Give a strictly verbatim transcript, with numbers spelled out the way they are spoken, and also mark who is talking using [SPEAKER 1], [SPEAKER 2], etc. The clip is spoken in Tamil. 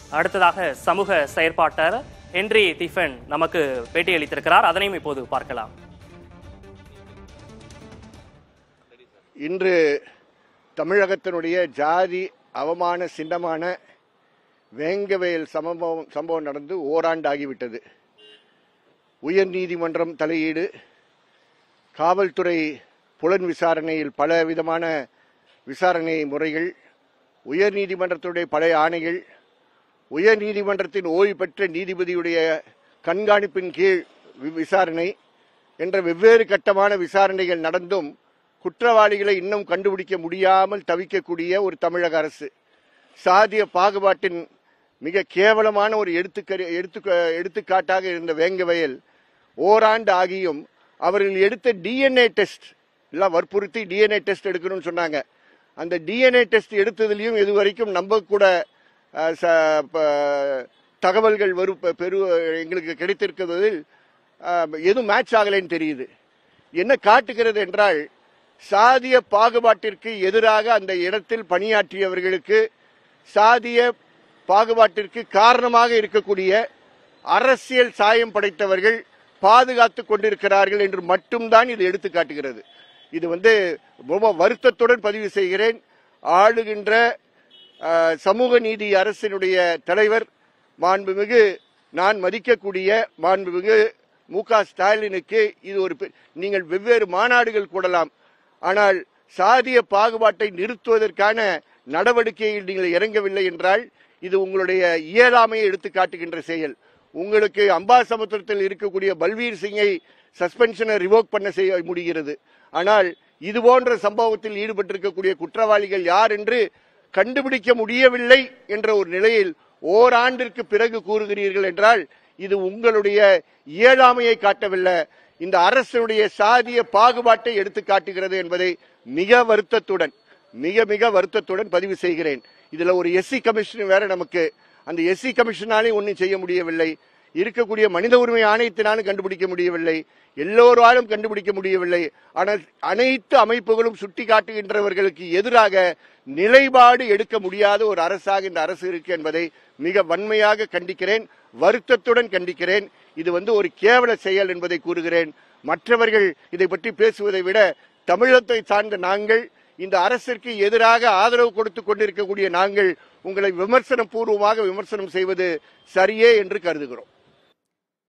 [SPEAKER 1] அடுத்ததாக சமூக செயற்பாட்டாளர் ஹென்றி திஃபன் நமக்கு பேட்டியளித்திருக்கிறார். அதனையும் இப்போது பார்க்கலாம்.
[SPEAKER 2] இன்று தமிழகத்தினுடைய ஜாதி அவமான சின்னமான வேங்கவயல் சம்பவம் சம்பவம் நடந்து ஓராண்டு ஆகிவிட்டது. உயர் நீதிமன்றம் தலையீடு, காவல்துறை புலன் விசாரணையில் பல விதமான விசாரணை முறைகள், உயர் நீதிமன்றத்துடைய பழைய ஆணைகள், உயர் நீதிமன்றத்தின் ஓய்வு பெற்ற நீதிபதியுடைய கண்காணிப்பின் கீழ் விசாரணை என்ற வெவ்வேறு கட்டமான விசாரணைகள் நடந்தும் குற்றவாளிகளை இன்னும் கண்டுபிடிக்க முடியாமல் தவிக்கக்கூடிய ஒரு தமிழக அரசு, சாதிய பாகுபாட்டின் மிக கேவலமான ஒரு எடுத்துக்க எடுத்து எடுத்துக்காட்டாக இருந்த வேங்கவயல் ஓராண்டு ஆகியும் அவர்கள் எடுத்த டிஎன்ஏ டெஸ்ட் எல்லாம் வற்புறுத்தி டிஎன்ஏ டெஸ்ட் எடுக்கணும்னு சொன்னாங்க. அந்த டிஎன்ஏ டெஸ்ட் எடுத்ததுலையும் இதுவரைக்கும் நம்ப கூட தகவல்கள் வரும் பெரு எங்களுக்கு கிடைத்திருக்கிறதில் எதுவும் மேட்ச் ஆகலைன்னு தெரியுது. என்ன காட்டுகிறது என்றால், சாதிய பாகுபாட்டிற்கு எதிராக அந்த இடத்தில் பணியாற்றியவர்களுக்கு சாதிய பாகுபாட்டிற்கு காரணமாக இருக்கக்கூடிய அரசியல் சாயம் படைத்தவர்கள் பாதுகாத்து கொண்டிருக்கிறார்கள் என்று மட்டும்தான் இது எடுத்து காட்டுகிறது. இது வந்து ரொம்ப வருத்தத்துடன் பதிவு செய்கிறேன். ஆளுகின்ற சமூக நீதி அரசினுடைய தலைவர் மாண்புமிகு நான் மதிக்கக்கூடிய மாண்புமிகு மு க ஸ்டாலினுக்கு இது ஒரு, நீங்கள் வெவ்வேறு மாநாடுகள் கூடலாம், ஆனால் சாதிய பாகுபாட்டை நிறுத்துவதற்கான நடவடிக்கையில் நீங்கள் இறங்கவில்லை என்றால் இது உங்களுடைய இயலாமையை எடுத்து காட்டுகின்ற செயல். உங்களுக்கு அம்பாசமுத்திரத்தில் இருக்கக்கூடிய பல்வீர் சிங்கை சஸ்பென்ஷனை ரிவோக் பண்ண செய்ய முடிகிறது, ஆனால் இது போன்ற சம்பவத்தில் ஈடுபட்டிருக்கக்கூடிய குற்றவாளிகள் யார் என்று கண்டுபிடிக்க முடியவில்லை என்ற ஒரு நிலையில் ஓராண்டிற்கு பிறகு கூறுகிறீர்கள் என்றால் இது உங்களுடைய இயலாமையை காட்டவில்லை, இந்த அரசுடைய சாதிய பாகுபாட்டை எடுத்து காட்டுகிறது என்பதை மிக வருத்தத்துடன் மிக மிக வருத்தத்துடன் பதிவு செய்கிறேன். இதுல ஒரு எஸ்சி கமிஷன் வேற நமக்கு, அந்த எஸ்சி கமிஷனாலையும் ஒன்றும் செய்ய முடியவில்லை, இருக்கக்கூடிய மனித உரிமை ஆணையத்தினாலும் கண்டுபிடிக்க முடியவில்லை, எல்லோராலும் கண்டுபிடிக்க முடியவில்லை. ஆனால் அனைத்து அமைப்புகளும் சுட்டி காட்டுகின்றவர்களுக்கு எதிராக நிலைப்பாடு எடுக்க முடியாத ஒரு அரசாக இந்த அரசு இருக்கு என்பதை மிக வன்மையாக கண்டிக்கிறேன், வருத்தத்துடன் கண்டிக்கிறேன். இது வந்து ஒரு கேவல செயல் என்பதை கூறுகிறேன். மற்றவர்கள் இதை பற்றி பேசுவதை விட தமிழகத்தை சார்ந்த நாங்கள், இந்த அரசிற்கு எதிராக ஆதரவு கொடுத்து கொண்டிருக்கக்கூடிய நாங்கள் உங்களை விமர்சன பூர்வமாக விமர்சனம் செய்வது சரியே என்று கருதுகிறோம்.